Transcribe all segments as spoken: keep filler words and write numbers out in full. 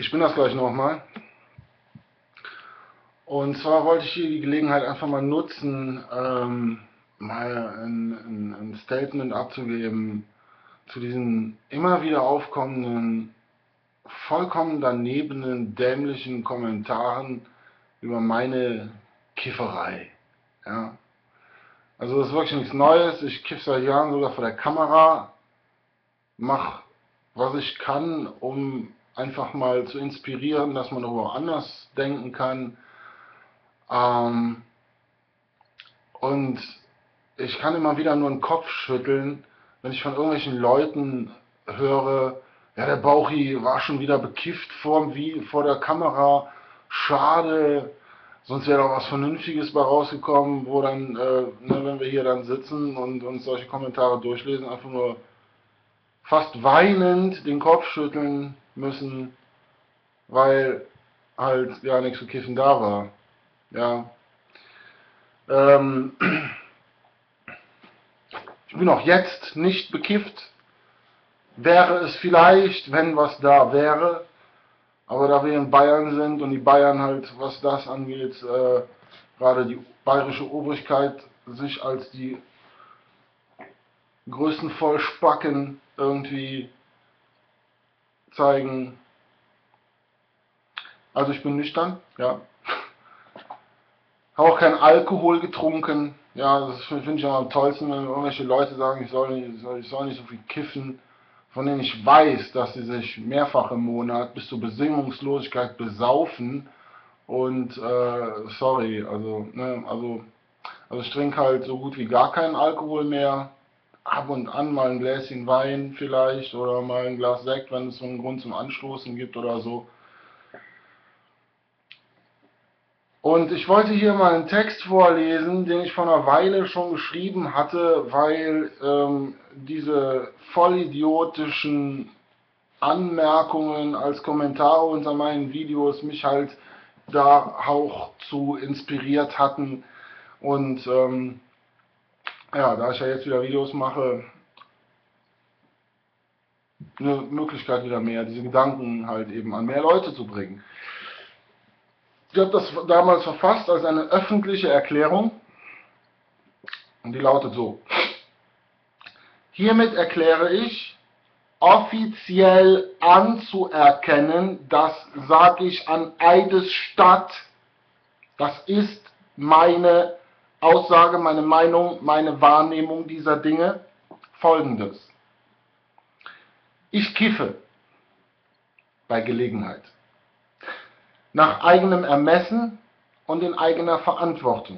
Ich bin das gleich nochmal. Und zwar wollte ich hier die Gelegenheit einfach mal nutzen, ähm, mal ein, ein, ein Statement abzugeben zu diesen immer wieder aufkommenden, vollkommen danebenen, dämlichen Kommentaren über meine Kifferei. Ja? Also das ist wirklich nichts Neues. Ich kiff seit Jahren sogar vor der Kamera, mach was ich kann, um einfach mal zu inspirieren, dass man darüber anders denken kann. Ähm, und ich kann immer wieder nur den Kopf schütteln, wenn ich von irgendwelchen Leuten höre, ja, der Bauchi war schon wieder bekifft vor, wie, vor der Kamera, schade, sonst wäre doch was Vernünftiges bei rausgekommen, wo dann, äh, ne, wenn wir hier dann sitzen und uns solche Kommentare durchlesen, einfach nur fast weinend den Kopf schütteln müssen, weil halt ja nichts zu kiffen da war. Ja. Ähm, ich bin auch jetzt nicht bekifft. Wäre es vielleicht, wenn was da wäre, aber da wir in Bayern sind und die Bayern halt, was das angeht, äh, gerade die bayerische Obrigkeit sich als die größten Vollspacken irgendwie zeigen. Also ich bin nüchtern, ja. Habe auch keinen Alkohol getrunken. Ja, das finde ich immer am tollsten, wenn irgendwelche Leute sagen, ich soll, nicht, ich soll nicht so viel kiffen, von denen ich weiß, dass sie sich mehrfach im Monat bis zur Besinnungslosigkeit besaufen. Und äh, sorry, also, ne, also, also ich trinke halt so gut wie gar keinen Alkohol mehr. Ab und an mal ein Gläschen Wein vielleicht oder mal ein Glas Sekt, wenn es so einen Grund zum Anstoßen gibt oder so. Und ich wollte hier mal einen Text vorlesen, den ich vor einer Weile schon geschrieben hatte, weil ähm, diese vollidiotischen Anmerkungen als Kommentare unter meinen Videos mich halt da auch zu inspiriert hatten. Und ähm, ja, da ich ja jetzt wieder Videos mache, eine Möglichkeit wieder mehr, diese Gedanken halt eben an mehr Leute zu bringen. Ich habe das damals verfasst als eine öffentliche Erklärung und die lautet so: Hiermit erkläre ich, offiziell anzuerkennen, das sage ich an Eidesstatt, das ist meine Aussage, meine Meinung, meine Wahrnehmung dieser Dinge, folgendes: Ich kiffe bei Gelegenheit, nach eigenem Ermessen und in eigener Verantwortung.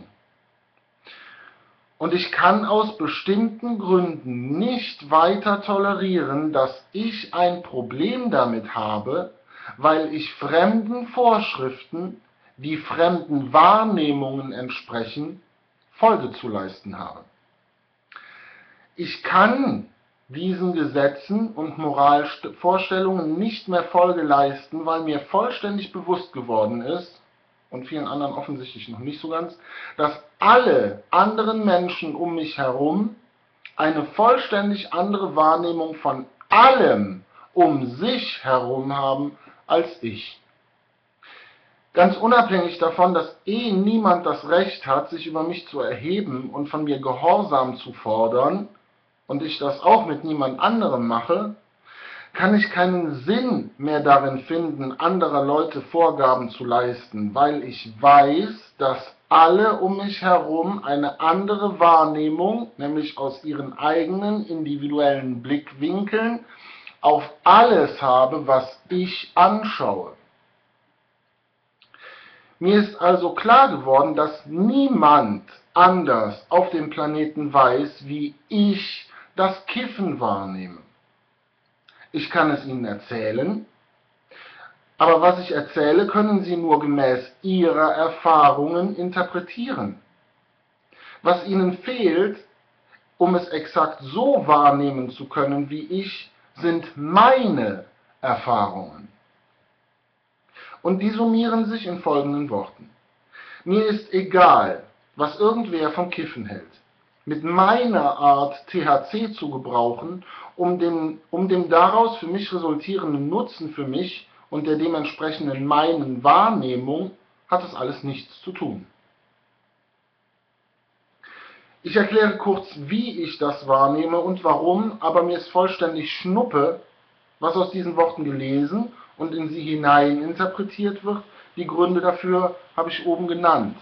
Und ich kann aus bestimmten Gründen nicht weiter tolerieren, dass ich ein Problem damit habe, weil ich fremden Vorschriften, die fremden Wahrnehmungen entsprechen, Folge zu leisten habe. Ich kann diesen Gesetzen und Moralvorstellungen nicht mehr Folge leisten, weil mir vollständig bewusst geworden ist, und vielen anderen offensichtlich noch nicht so ganz, dass alle anderen Menschen um mich herum eine vollständig andere Wahrnehmung von allem um sich herum haben als ich. Ganz unabhängig davon, dass eh niemand das Recht hat, sich über mich zu erheben und von mir Gehorsam zu fordern, und ich das auch mit niemand anderem mache, kann ich keinen Sinn mehr darin finden, anderer Leute Vorgaben zu leisten, weil ich weiß, dass alle um mich herum eine andere Wahrnehmung, nämlich aus ihren eigenen individuellen Blickwinkeln, auf alles habe, was ich anschaue. Mir ist also klar geworden, dass niemand anders auf dem Planeten weiß, wie ich das Kiffen wahrnehme. Ich kann es Ihnen erzählen, aber was ich erzähle, können Sie nur gemäß Ihrer Erfahrungen interpretieren. Was Ihnen fehlt, um es exakt so wahrnehmen zu können wie ich, sind meine Erfahrungen. Und die summieren sich in folgenden Worten: Mir ist egal, was irgendwer vom Kiffen hält. Mit meiner Art, T H C zu gebrauchen, um dem, um dem daraus für mich resultierenden Nutzen für mich und der dementsprechenden meinen Wahrnehmung hat das alles nichts zu tun. Ich erkläre kurz, wie ich das wahrnehme und warum, aber mir ist vollständig Schnuppe, was aus diesen Worten gelesen und in sie hinein interpretiert wird. Die Gründe dafür habe ich oben genannt.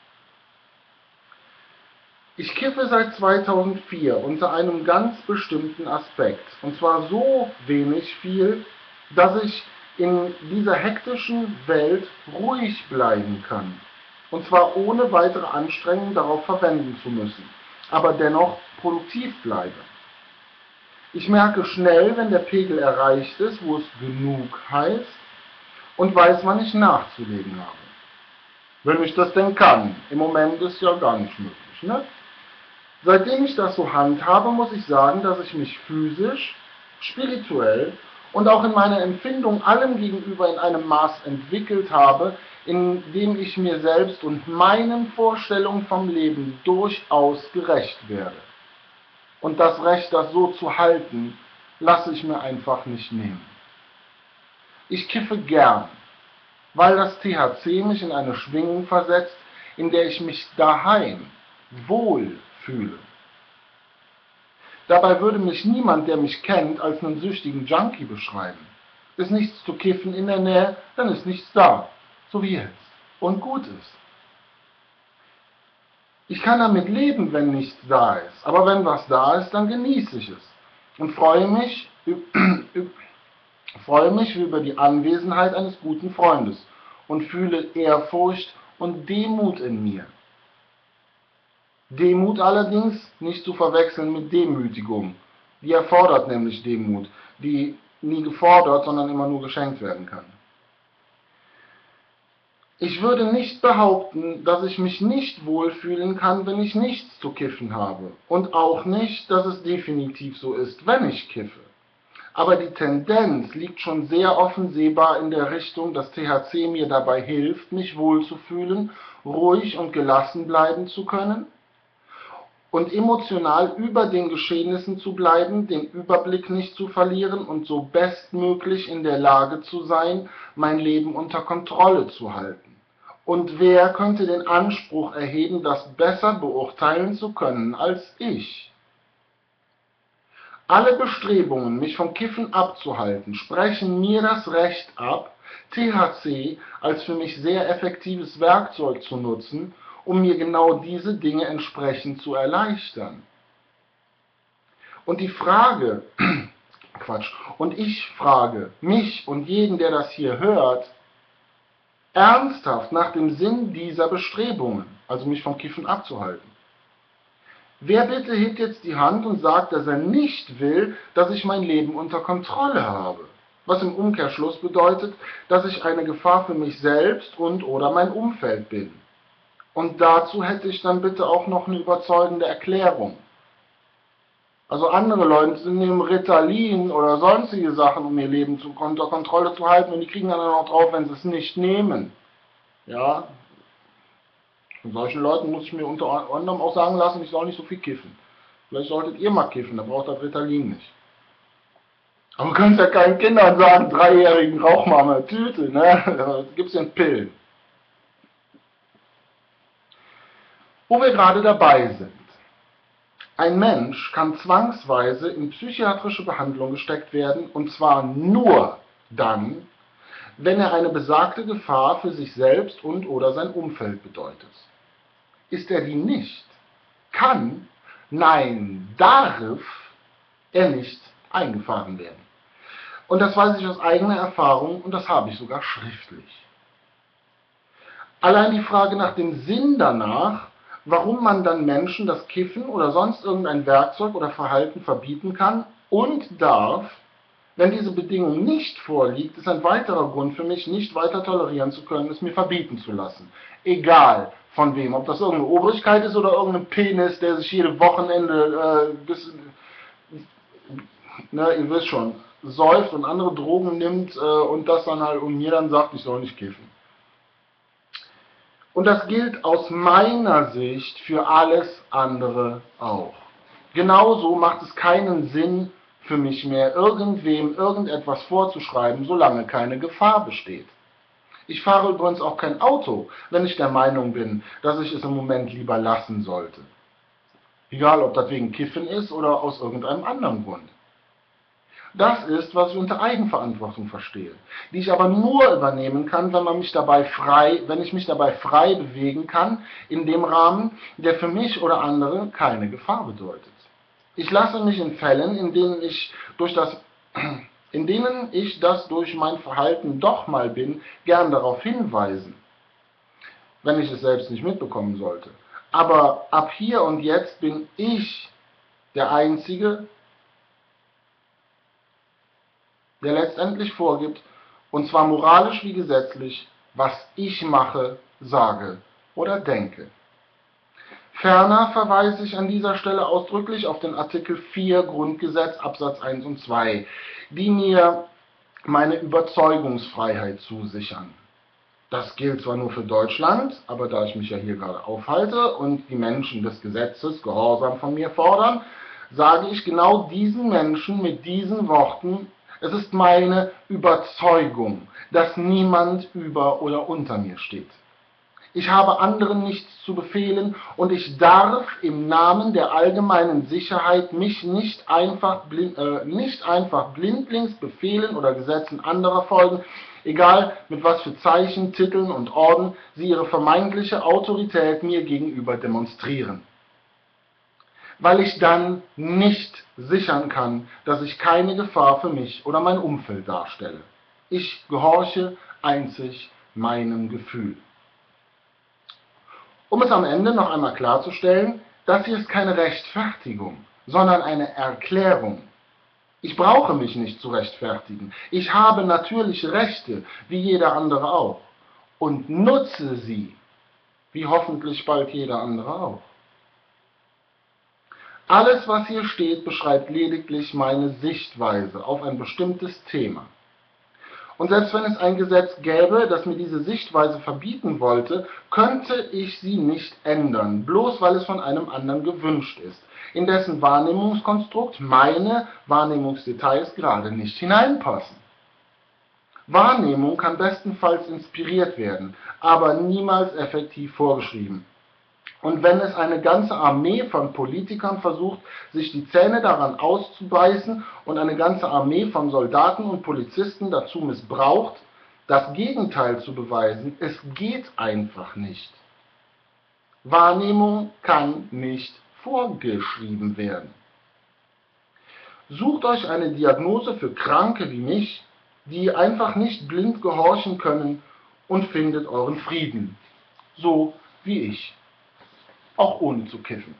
Ich kiffe seit zweitausendvier unter einem ganz bestimmten Aspekt, und zwar so wenig viel, dass ich in dieser hektischen Welt ruhig bleiben kann, und zwar ohne weitere Anstrengungen darauf verwenden zu müssen, aber dennoch produktiv bleibe. Ich merke schnell, wenn der Pegel erreicht ist, wo es genug heißt, und weiß, wann ich nachzulegen habe. Wenn ich das denn kann. Im Moment ist ja gar nicht möglich, ne? Seitdem ich das so handhabe, muss ich sagen, dass ich mich physisch, spirituell und auch in meiner Empfindung allem gegenüber in einem Maß entwickelt habe, in dem ich mir selbst und meinen Vorstellungen vom Leben durchaus gerecht werde. Und das Recht, das so zu halten, lasse ich mir einfach nicht nehmen. Ich kiffe gern, weil das T H C mich in eine Schwingung versetzt, in der ich mich daheim wohl fühle. Dabei würde mich niemand, der mich kennt, als einen süchtigen Junkie beschreiben. Ist nichts zu kiffen in der Nähe, dann ist nichts da, so wie jetzt, und gut ist. Ich kann damit leben, wenn nichts da ist, aber wenn was da ist, dann genieße ich es und freue mich, freue mich über die Anwesenheit eines guten Freundes und fühle Ehrfurcht und Demut in mir. Demut allerdings nicht zu verwechseln mit Demütigung. Die erfordert nämlich Demut, die nie gefordert, sondern immer nur geschenkt werden kann. Ich würde nicht behaupten, dass ich mich nicht wohlfühlen kann, wenn ich nichts zu kiffen habe. Und auch nicht, dass es definitiv so ist, wenn ich kiffe. Aber die Tendenz liegt schon sehr offen sehbar in der Richtung, dass T H C mir dabei hilft, mich wohlzufühlen, ruhig und gelassen bleiben zu können und emotional über den Geschehnissen zu bleiben, den Überblick nicht zu verlieren und so bestmöglich in der Lage zu sein, mein Leben unter Kontrolle zu halten. Und wer könnte den Anspruch erheben, das besser beurteilen zu können als ich? Alle Bestrebungen, mich vom Kiffen abzuhalten, sprechen mir das Recht ab, T H C als für mich sehr effektives Werkzeug zu nutzen, um mir genau diese Dinge entsprechend zu erleichtern. Und die Frage, Quatsch, und ich frage mich und jeden, der das hier hört, ernsthaft nach dem Sinn dieser Bestrebungen, also mich vom Kiffen abzuhalten. Wer bitte hebt jetzt die Hand und sagt, dass er nicht will, dass ich mein Leben unter Kontrolle habe? Was im Umkehrschluss bedeutet, dass ich eine Gefahr für mich selbst und oder mein Umfeld bin. Und dazu hätte ich dann bitte auch noch eine überzeugende Erklärung. Also andere Leute nehmen Ritalin oder sonstige Sachen, um ihr Leben zu, unter Kontrolle zu halten, und die kriegen dann auch drauf, wenn sie es nicht nehmen. Ja, von solchen Leuten muss ich mir unter anderem auch sagen lassen, ich soll nicht so viel kiffen. Vielleicht solltet ihr mal kiffen, da braucht das Ritalin nicht. Aber du kannst ja keinen Kindern sagen, dreijährigen rauch mal eine Tüte, ne? Da gibt's ja Pillen. Wo wir gerade dabei sind. Ein Mensch kann zwangsweise in psychiatrische Behandlung gesteckt werden, und zwar nur dann, wenn er eine besagte Gefahr für sich selbst und oder sein Umfeld bedeutet. Ist er die nicht, kann, nein, darf er nicht eingefahren werden. Und das weiß ich aus eigener Erfahrung, und das habe ich sogar schriftlich. Allein die Frage nach dem Sinn danach, warum man dann Menschen das Kiffen oder sonst irgendein Werkzeug oder Verhalten verbieten kann und darf, wenn diese Bedingung nicht vorliegt, ist ein weiterer Grund für mich, nicht weiter tolerieren zu können, es mir verbieten zu lassen. Egal von wem, ob das irgendeine Obrigkeit ist oder irgendein Penis, der sich jede Wochenende, äh, bis, ne, ihr wisst schon, säuft und andere Drogen nimmt äh, und das dann halt und mir dann sagt, ich soll nicht kiffen. Und das gilt aus meiner Sicht für alles andere auch. Genauso macht es keinen Sinn, für mich mehr, irgendwem irgendetwas vorzuschreiben, solange keine Gefahr besteht. Ich fahre übrigens auch kein Auto, wenn ich der Meinung bin, dass ich es im Moment lieber lassen sollte. Egal, ob das wegen Kiffen ist oder aus irgendeinem anderen Grund. Das ist, was ich unter Eigenverantwortung verstehe, die ich aber nur übernehmen kann, wenn man mich dabei frei, wenn ich mich dabei frei bewegen kann, in dem Rahmen, der für mich oder andere keine Gefahr bedeutet. Ich lasse mich in Fällen, in denen ich durch das, in denen ich das durch mein Verhalten doch mal bin, gern darauf hinweisen, wenn ich es selbst nicht mitbekommen sollte. Aber ab hier und jetzt bin ich der Einzige, der letztendlich vorgibt, und zwar moralisch wie gesetzlich, was ich mache, sage oder denke. Ferner verweise ich an dieser Stelle ausdrücklich auf den Artikel vier Grundgesetz Absatz eins und zwei, die mir meine Überzeugungsfreiheit zusichern. Das gilt zwar nur für Deutschland, aber da ich mich ja hier gerade aufhalte und die Menschen des Gesetzes Gehorsam von mir fordern, sage ich genau diesen Menschen mit diesen Worten: Es ist meine Überzeugung, dass niemand über oder unter mir steht. Ich habe anderen nichts zu befehlen und ich darf im Namen der allgemeinen Sicherheit mich nicht einfach, blind, äh, nicht einfach blindlings Befehlen oder Gesetzen anderer folgen, egal mit was für Zeichen, Titeln und Orden sie ihre vermeintliche Autorität mir gegenüber demonstrieren. Weil ich dann nicht sichern kann, dass ich keine Gefahr für mich oder mein Umfeld darstelle. Ich gehorche einzig meinem Gefühl. Um es am Ende noch einmal klarzustellen, das hier ist keine Rechtfertigung, sondern eine Erklärung. Ich brauche mich nicht zu rechtfertigen. Ich habe natürliche Rechte, wie jeder andere auch, und nutze sie, wie hoffentlich bald jeder andere auch. Alles, was hier steht, beschreibt lediglich meine Sichtweise auf ein bestimmtes Thema. Und selbst wenn es ein Gesetz gäbe, das mir diese Sichtweise verbieten wollte, könnte ich sie nicht ändern, bloß weil es von einem anderen gewünscht ist, in dessen Wahrnehmungskonstrukt meine Wahrnehmungsdetails gerade nicht hineinpassen. Wahrnehmung kann bestenfalls inspiriert werden, aber niemals effektiv vorgeschrieben. Und wenn es eine ganze Armee von Politikern versucht, sich die Zähne daran auszubeißen und eine ganze Armee von Soldaten und Polizisten dazu missbraucht, das Gegenteil zu beweisen, es geht einfach nicht. Wahrnehmung kann nicht vorgeschrieben werden. Sucht euch eine Diagnose für Kranke wie mich, die einfach nicht blind gehorchen können, und findet euren Frieden, so wie ich. Auch ohne zu kiffen.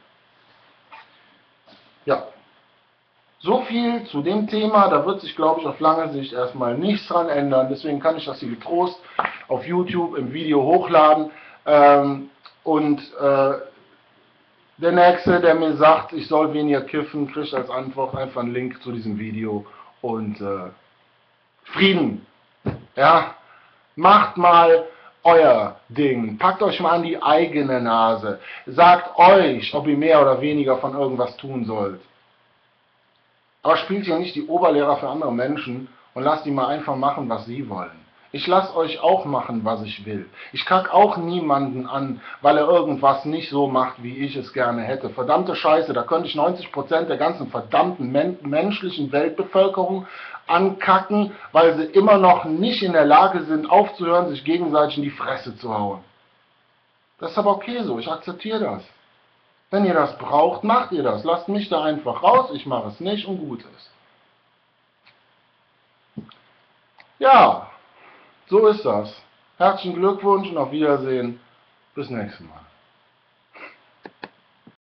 Ja, so viel zu dem Thema. Da wird sich, glaube ich, auf lange Sicht erstmal nichts dran ändern. Deswegen kann ich das hier getrost auf YouTube im Video hochladen. Ähm, und äh, der Nächste, der mir sagt, ich soll weniger kiffen, kriegt als Antwort einfach einen Link zu diesem Video. Und äh, Frieden. Ja, macht mal euer Ding. Packt euch mal an die eigene Nase. Sagt euch, ob ihr mehr oder weniger von irgendwas tun sollt. Aber spielt hier nicht die Oberlehrer für andere Menschen und lasst die mal einfach machen, was sie wollen. Ich lasse euch auch machen, was ich will. Ich kack auch niemanden an, weil er irgendwas nicht so macht, wie ich es gerne hätte. Verdammte Scheiße, da könnte ich neunzig Prozent der ganzen verdammten men menschlichen Weltbevölkerung ankacken, weil sie immer noch nicht in der Lage sind, aufzuhören, sich gegenseitig in die Fresse zu hauen. Das ist aber okay so, ich akzeptiere das. Wenn ihr das braucht, macht ihr das. Lasst mich da einfach raus, ich mache es nicht und gut ist. Ja, so ist das. Herzlichen Glückwunsch und auf Wiedersehen. Bis nächstes Mal.